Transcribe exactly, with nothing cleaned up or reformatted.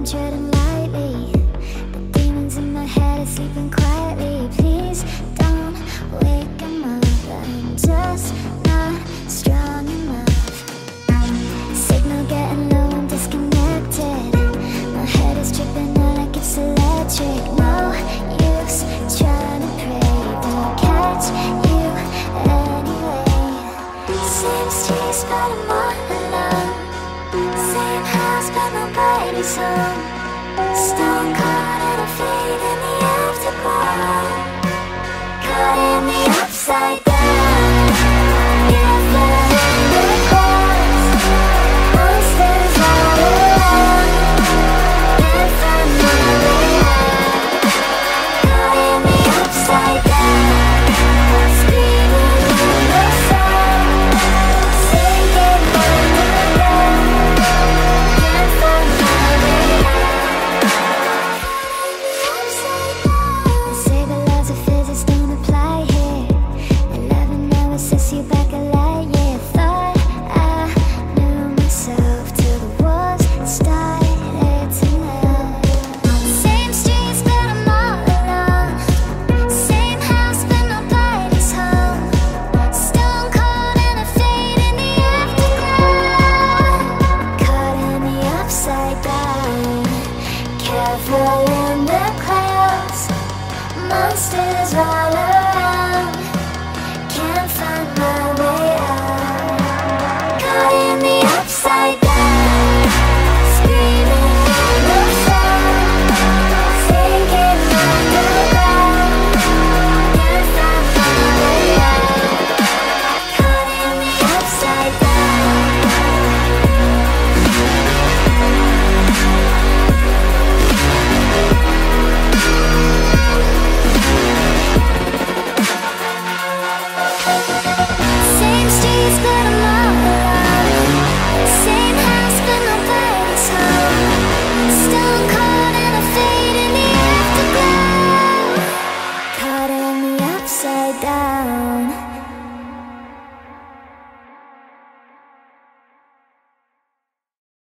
I'm treading lightly. The demons in my head are sleeping quietly. Please don't wake them up. I'm just not strong enough. Signal getting low, I'm disconnected. My head is tripping out like it's electric. No use trying to pray, won't catch you anyway. Same streets but I'm all alone. Same house but nobody's home. Stone cold and a fade in the afterglow. Caught in the upside down. Yeah, flying the clouds. Monsters all around. Can't find my way out. Caught in the upside down. Screaming in the sound. Sinking underground. Can't find my way out. They say the laws of physics don't apply here. Eleven hours sets you back a light year. Thought I knew myself till the walls started to melt. Same streets but I'm all alone. Same house but nobody's home. Stone cold and a fade in the afterglow. Caught in the upside down. Careful in the clouds. Monsters rise.